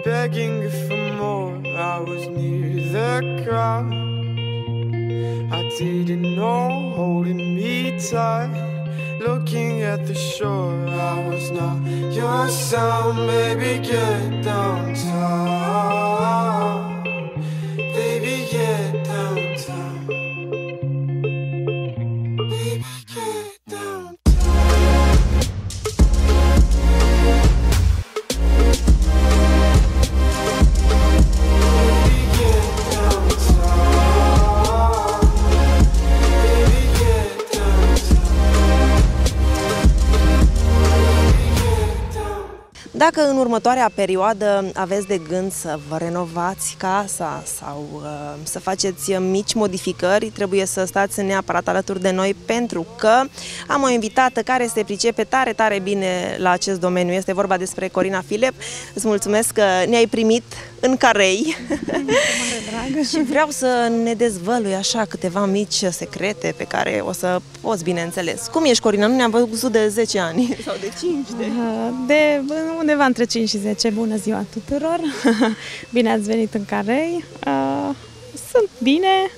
begging for more. I was near the crowd. I didn't know, holding me tight, looking at the shore. I was not your sound, baby, get downtown. Baby, get downtown. Baby, get downtown. Dacă în următoarea perioadă aveți de gând să vă renovați casa sau să faceți mici modificări, trebuie să stați neapărat alături de noi, pentru că am o invitată care se pricepe tare, tare bine la acest domeniu. Este vorba despre Corina Filep. Îți mulțumesc că ne-ai primit în carei. Și vreau să ne dezvălui așa câteva mici secrete pe care o să poți, bineînțeles. Cum ești, Corina? Nu ne-am văzut de 10 ani sau de 5? De undeva între 5 și 10. Bună ziua tuturor! Bine ați venit în Carei. Sunt bine.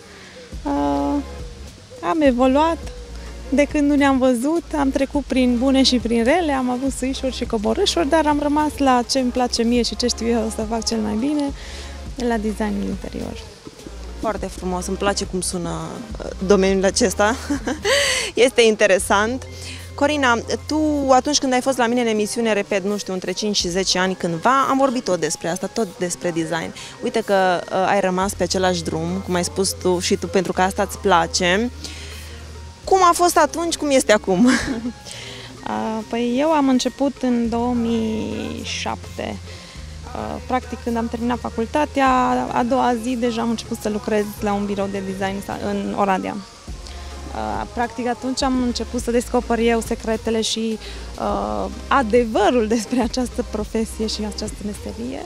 Am evoluat de când nu ne-am văzut. Am trecut prin bune și prin rele. Am avut suișuri și coborâșuri, dar am rămas la ce îmi place mie și ce știu eu să fac cel mai bine, la designul interior. Foarte frumos, îmi place cum sună domeniul acesta. Este interesant. Corina, tu atunci când ai fost la mine în emisiune, repet, nu știu, între 5 și 10 ani cândva, am vorbit tot despre asta, tot despre design. Uite că ai rămas pe același drum, cum ai spus tu și tu, pentru că asta îți place. Cum a fost atunci, cum este acum? Păi eu am început în 2007. Practic, când am terminat facultatea, a doua zi deja am început să lucrez la un birou de design în Oradea. Practic, atunci am început să descoper eu secretele și adevărul despre această profesie și această meserie.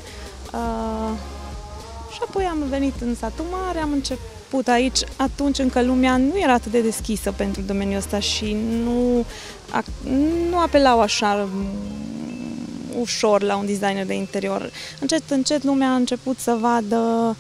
Și apoi am venit în satul mare, am început aici. Atunci încă lumea nu era atât de deschisă pentru domeniul ăsta și nu apelau așa ușor la un designer de interior. Încet, încet lumea a început să vadă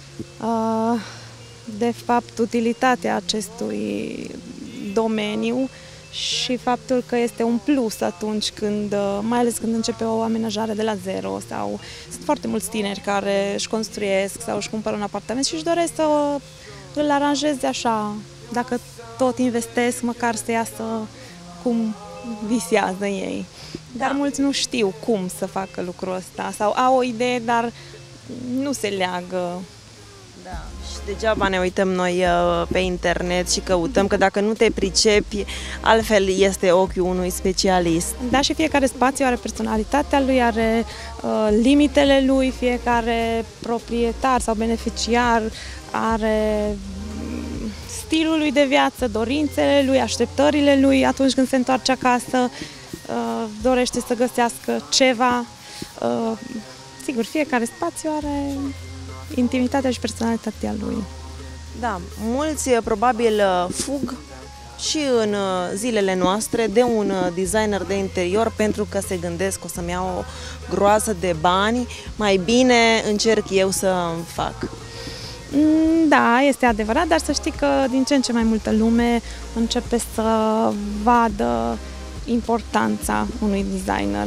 de fapt utilitatea acestui domeniu și faptul că este un plus atunci când, mai ales când începe o amenajare de la zero, sau sunt foarte mulți tineri care își construiesc sau își cumpără un apartament și își doresc să îl aranjeze așa, dacă tot investesc, măcar să iasă cum visează ei. Dar mulți nu știu cum să facă lucrul ăsta sau au o idee, dar nu se leagă. Da, și degeaba ne uităm noi pe internet și căutăm, că dacă nu te pricepi, altfel este ochiul unui specialist. Da, și fiecare spațiu are personalitatea lui, are limitele lui, fiecare proprietar sau beneficiar are stilul lui de viață, dorințele lui, așteptările lui atunci când se întoarce acasă, dorește să găsească ceva. Sigur, fiecare spațiu are intimitatea și personalitatea lui. Da, mulți probabil fug și în zilele noastre de un designer de interior pentru că se gândesc că o să-mi iau o groază de bani, mai bine încerc eu să fac. Da, este adevărat, dar să știi că din ce în ce mai multă lume începe să vadă importanța unui designer.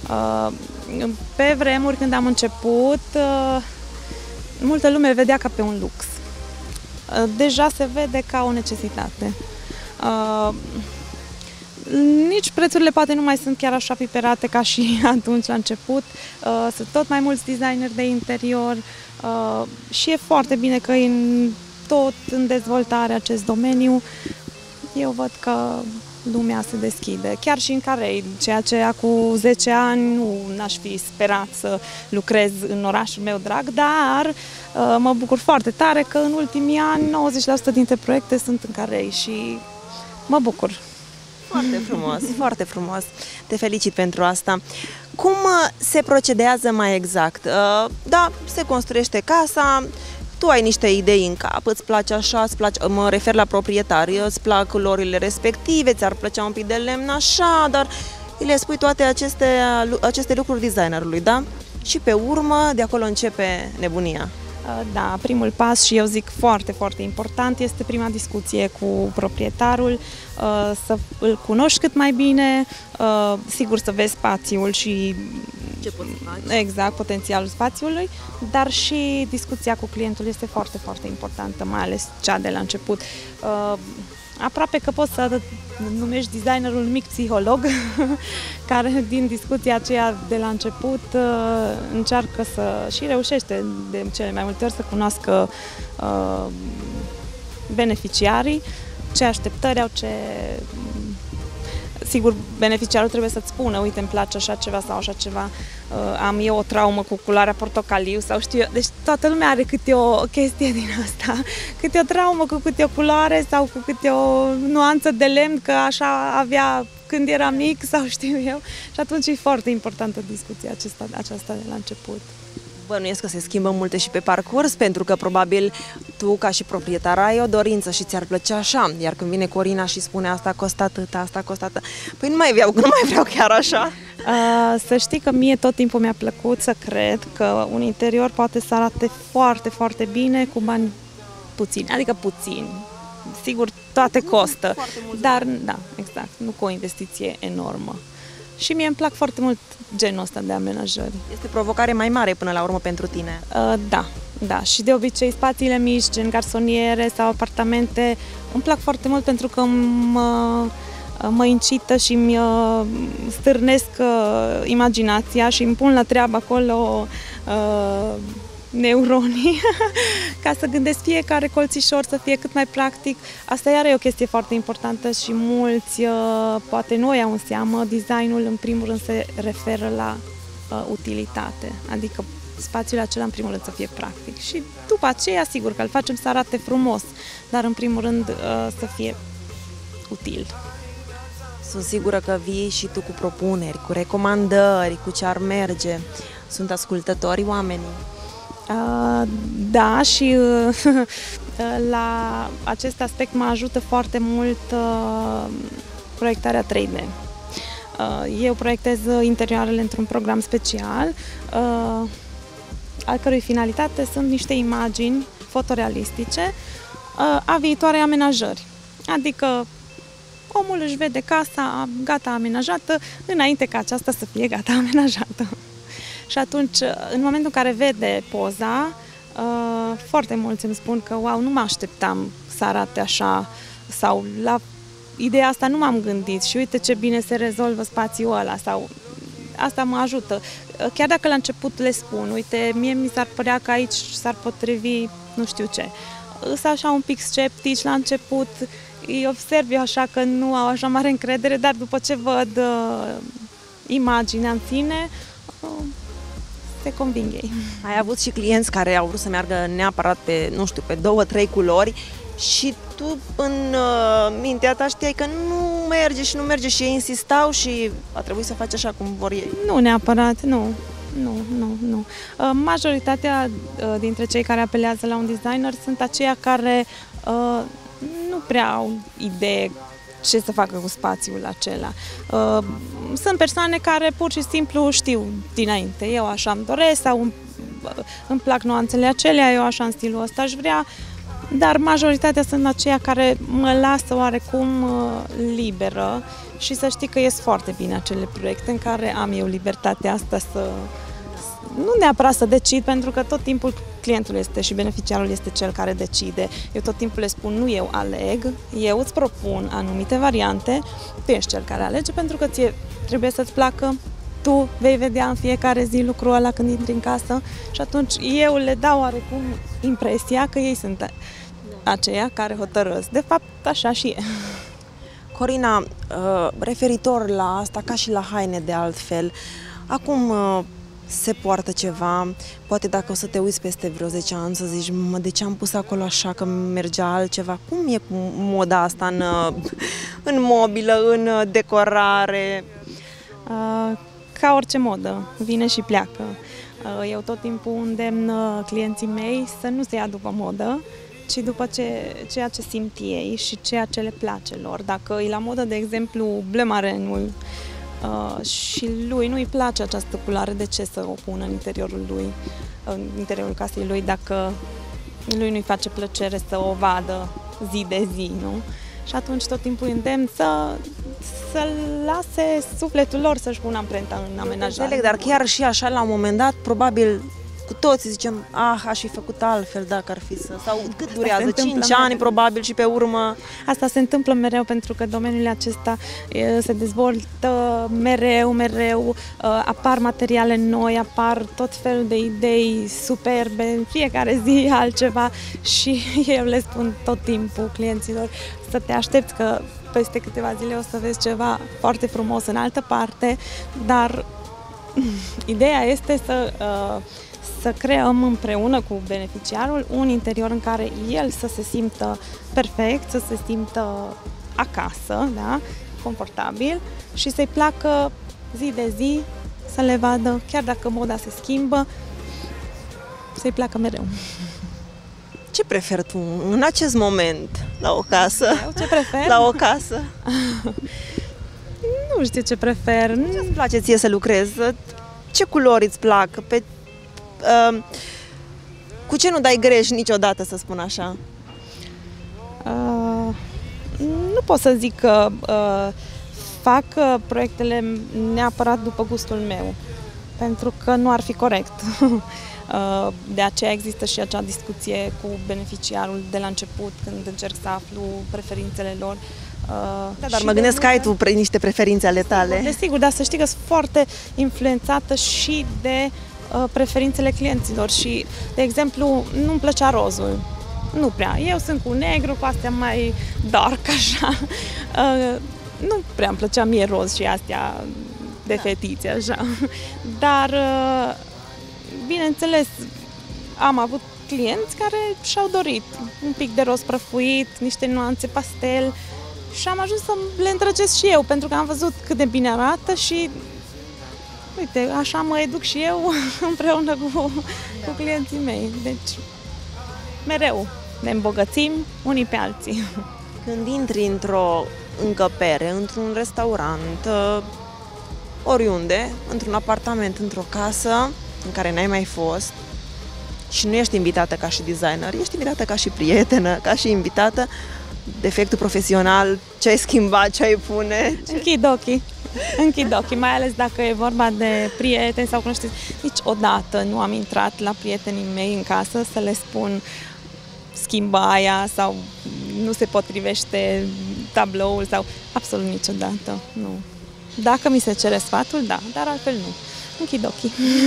Pe vremuri, când am început, multă lume vedea ca pe un lux. Deja se vede ca o necesitate. Nici prețurile poate nu mai sunt chiar așa piperate ca și atunci la început. Sunt tot mai mulți designeri de interior și e foarte bine că e tot în dezvoltare acest domeniu. Eu văd că lumea se deschide, chiar și în Carei, ceea ce acum 10 ani nu n-aș fi sperat să lucrez în orașul meu drag, dar mă bucur foarte tare că în ultimii ani 90% dintre proiecte sunt în Carei și mă bucur. Foarte frumos, foarte frumos. Te felicit pentru asta. Cum se procedează mai exact? Da, se construiește casa, tu ai niște idei în cap, îți place așa, îți place, mă refer la proprietari, îți plac culorile respective, ți-ar plăcea un pic de lemn așa, dar îi le spui toate aceste lucruri designerului, da? și pe urmă de acolo începe nebunia. Da, primul pas și eu zic foarte, foarte important este prima discuție cu proprietarul, să îl cunoști cât mai bine, sigur să vezi spațiul și Ce poți să faci? exact potențialul spațiului, dar și discuția cu clientul este foarte, foarte importantă, mai ales cea de la început. Aproape că poți să numești designerul un mic psiholog care din discuția aceea de la început încearcă să și reușește de cele mai multe ori să cunoască beneficiarii, ce așteptări au, ce... Sigur, beneficiarul trebuie să-ți spună, uite, îmi place așa ceva sau așa ceva, am eu o traumă cu culoarea portocaliu sau știu eu. Deci toată lumea are câte o chestie din asta, câte o traumă cu câte o culoare sau cu câte o nuanță de lemn, că așa avea când era mic sau știu eu. Și atunci e foarte importantă discuția aceasta de la început. Bănuiesc că se schimbă multe și pe parcurs, pentru că probabil tu, ca și proprietar, ai o dorință și ți-ar plăcea așa, iar când vine Corina și spune asta costă atât, asta costă atât, păi nu mai vreau chiar așa. Să știi că mie tot timpul mi-a plăcut să cred că un interior poate să arate foarte, foarte bine cu bani puțini, adică puțini. Sigur, toate costă, dar da, exact, nu cu o investiție enormă. Și mie îmi plac foarte mult genul ăsta de amenajări. Este provocare mai mare până la urmă pentru tine. Da. Și de obicei spațiile mici, gen garsoniere sau apartamente, îmi plac foarte mult pentru că mă incită și îmi stârnesc imaginația și îmi pun la treabă acolo neuronii ca să gândesc fiecare colțișor să fie cât mai practic. Asta iar e o chestie foarte importantă și mulți poate nu o iau în seamă. Designul în primul rând se referă la utilitate, adică spațiul acela în primul rând să fie practic și după aceea sigur că îl facem să arate frumos, dar în primul rând să fie util. Sunt sigură că vii și tu cu propuneri, cu recomandări, cu ce ar merge. Sunt ascultători oamenii. Da, și la acest aspect mă ajută foarte mult proiectarea 3D. Eu proiectez interioarele într-un program special, al cărui finalitate sunt niște imagini fotorealistice a viitoarei amenajări. Adică omul își vede casa gata amenajată înainte ca aceasta să fie gata amenajată. Și atunci, în momentul în care vede poza, foarte mulți îmi spun că, wow, nu mă așteptam să arate așa sau la ideea asta nu m-am gândit și uite ce bine se rezolvă spațiul ăla sau asta mă ajută. Chiar dacă la început le spun, uite, mie mi s-ar părea că aici s-ar potrivi nu știu ce. Sunt așa un pic sceptici la început, îi observ eu așa că nu au așa mare încredere, dar după ce văd imaginea în sine, se conving ei. Ai avut și clienți care au vrut să meargă neapărat pe, nu știu, pe 2-3 culori și tu în mintea ta știai că nu merge și ei insistau și a trebuit să faci așa cum vor ei. Nu neapărat, nu. Majoritatea dintre cei care apelează la un designer sunt aceia care nu prea au idee ce să facă cu spațiul acela. Sunt persoane care pur și simplu știu dinainte, eu așa îmi doresc sau îmi plac nuanțele acelea, eu așa în stilul ăsta aș vrea, dar majoritatea sunt aceia care mă lasă oarecum liberă și să știi că ies foarte bine acele proiecte în care am eu libertatea asta să nu neapărat să decid, pentru că tot timpul clientul este și beneficiarul este cel care decide. Eu tot timpul le spun, nu eu aleg, eu îți propun anumite variante, tu ești cel care alege, pentru că ție trebuie să-ți placă, tu vei vedea în fiecare zi lucrul ăla când intri în casă și atunci eu le dau oarecum impresia că ei sunt aceia care hotărăsc. De fapt, așa și e. Corina, referitor la asta, ca și la haine de altfel, acum se poartă ceva, poate dacă o să te uiți peste vreo 10 ani să zici, de ce am pus acolo așa că mergea altceva? Cum e cu moda asta în mobilă, în decorare? Ca orice modă, vine și pleacă. Eu tot timpul îndemn clienții mei să nu se ia după modă, ci după ceea ce simt ei și ceea ce le place lor. Dacă e la modă, de exemplu, blemarenul, și lui nu-i place această culoare, de ce să o pună în interiorul lui, în interiorul casei lui, dacă lui nu-i face plăcere să o vadă zi de zi, nu? Și atunci tot timpul îndemn să lase sufletul lor să-și pună amprenta în amenajare. Dar chiar și așa, la un moment dat, probabil cu toții zicem, aș fi făcut altfel dacă ar fi să... Sau cât durează? 5 ani probabil și pe urmă... Asta se întâmplă mereu pentru că domeniul acesta se dezvoltă mereu, apar materiale noi, apar tot felul de idei superbe, în fiecare zi altceva și eu le spun tot timpul clienților să te aștepți că peste câteva zile o să vezi ceva foarte frumos în altă parte, dar ideea este să creăm împreună cu beneficiarul un interior în care el să se simtă perfect, să se simtă acasă, da? Confortabil și să-i placă zi de zi, să le vadă, chiar dacă moda se schimbă, să-i placă mereu. Ce preferi tu în acest moment la o casă? Ce prefer? La o casă? Nu știu ce prefer. Ce-ți place ție să lucrezi? Ce culori îți plac? Cu ce nu dai greș niciodată, să spun așa? Nu pot să zic că fac proiectele neapărat după gustul meu, pentru că nu ar fi corect. De aceea există și acea discuție cu beneficiarul de la început, când încerc să aflu preferințele lor. Dar mă gândesc că ai tu niște preferințe ale tale. Desigur, dar să știi că sunt foarte influențată și de preferințele clienților și, de exemplu, nu-mi plăcea rozul. Nu prea. Eu sunt cu negru, cu astea mai dark, așa. Nu prea îmi plăcea mie roz și astea de fetițe, așa. Dar, bineînțeles, am avut clienți care și-au dorit un pic de roz prăfuit, niște nuanțe pastel și am ajuns să le îndrăgesc și eu, pentru că am văzut cât de bine arată și uite, așa mă educ și eu împreună cu clienții mei. Deci, mereu ne îmbogățim unii pe alții. Când intri într-o încăpere, într-un restaurant, oriunde, într-un apartament, într-o casă în care n-ai mai fost și nu ești invitată ca și designer, ești invitată ca și prietenă, ca și invitată, defectul profesional, ce ai schimba, ce ai pune? Închid ochii, mai ales dacă e vorba de prieteni sau cunoștințe. Niciodată nu am intrat la prietenii mei în casă să le spun schimba aia sau nu se potrivește tabloul sau absolut niciodată, nu. Dacă mi se cere sfatul, da, dar altfel nu. Închid ochii.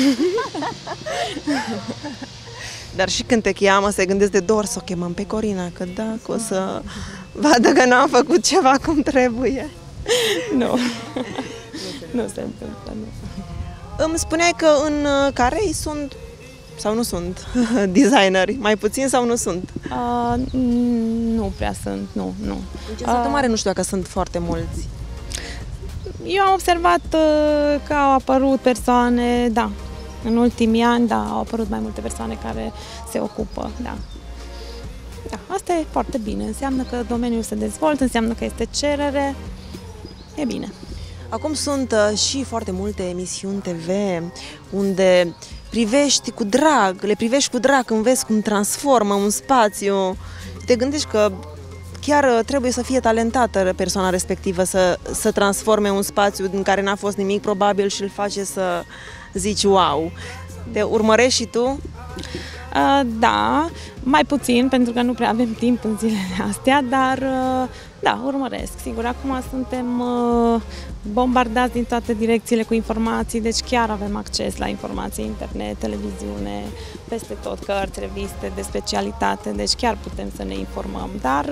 Dar și când te cheamă, se gândesc de două ori să o chemăm pe Corina, că dacă o să vadă că n-am făcut ceva cum trebuie. Nu. Nu se întâmplă, nu. Îmi spuneai că în Carei sunt, sau nu sunt, designeri, mai puțin sau nu sunt? Nu prea sunt, nu. În ce sată mare nu știu dacă sunt foarte mulți. Eu am observat că au apărut persoane, da, în ultimii ani, da, au apărut mai multe persoane care se ocupă, da. Da, asta e foarte bine, înseamnă că domeniul se dezvoltă, înseamnă că este cerere, e bine. Acum sunt și foarte multe emisiuni TV unde privești cu drag, le privești cu drag când vezi cum transformă un spațiu. Te gândești că chiar trebuie să fie talentată persoana respectivă să transforme un spațiu din care n-a fost nimic probabil și îl face să zici wow. Te urmărești și tu? Da, mai puțin, pentru că nu prea avem timp în zilele astea, dar da, urmăresc. Sigur, acum suntem bombardați din toate direcțiile cu informații, deci chiar avem acces la informații, internet, televiziune, peste tot, cărți, reviste de specialitate, deci chiar putem să ne informăm, dar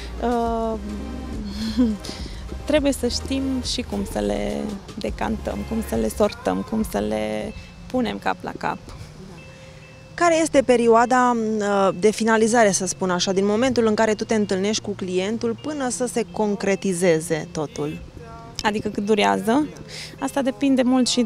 trebuie să știm și cum să le decantăm, cum să le sortăm, cum să le punem cap la cap. Care este perioada de finalizare, să spun așa, din momentul în care tu te întâlnești cu clientul până să se concretizeze totul? Adică cât durează? Asta depinde mult și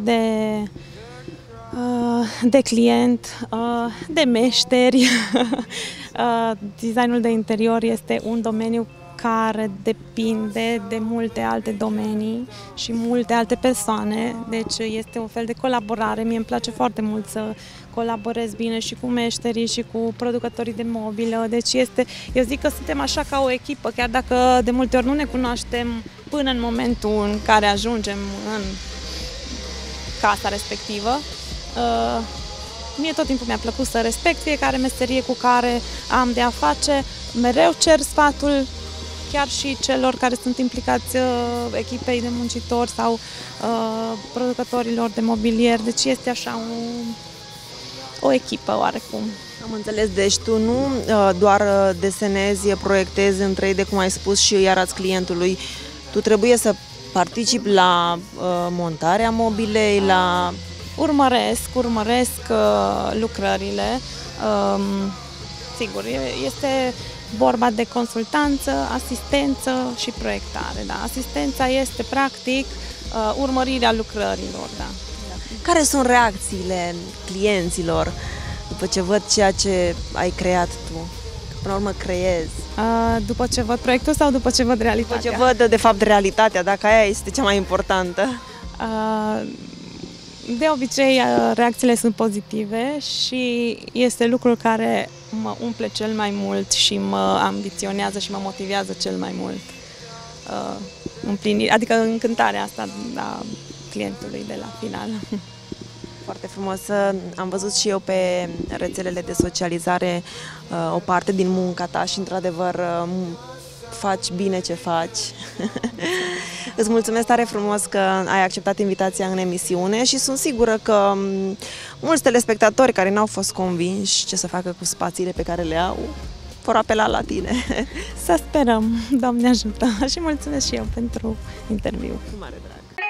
de client, de meșteri. Designul de interior este un domeniu care depinde de multe alte domenii și multe alte persoane, deci este un fel de colaborare. Mie îmi place foarte mult să colaborez bine și cu meșterii și cu producătorii de mobilă, deci eu zic că suntem așa ca o echipă, chiar dacă de multe ori nu ne cunoaștem până în momentul în care ajungem în casa respectivă. Mie tot timpul mi-a plăcut să respect fiecare meserie cu care am de a face, mereu cer sfatul chiar și celor care sunt implicați, echipei de muncitori sau producătorilor de mobilier, deci este așa o echipă oarecum. Am înțeles, deci tu nu doar desenezi, proiectezi în 3D, cum ai spus, și îi arăți clientului, tu trebuie să participi la montarea mobilei, la... Urmăresc lucrările. Sigur, este vorba de consultanță, asistență și proiectare. Da. Asistența este practic urmărirea lucrărilor. Da. Care sunt reacțiile clienților după ce văd ceea ce ai creat tu? Până la urmă creezi. După ce văd proiectul sau după ce văd realitatea? După ce văd, de fapt, realitatea, dacă aia este cea mai importantă. De obicei, reacțiile sunt pozitive și este lucrul care mă umple cel mai mult și mă ambiționează și mă motivează cel mai mult. Adică încântarea asta a clientului de la final. Foarte frumos. Am văzut și eu pe rețelele de socializare o parte din munca ta și, într-adevăr, faci bine ce faci. Îți mulțumesc tare frumos că ai acceptat invitația în emisiune și sunt sigură că mulți telespectatori care n-au fost convinși ce să facă cu spațiile pe care le au vor apela la tine. Să sperăm, Doamne ajută, și mulțumesc și eu pentru interviu. Cu mare drag.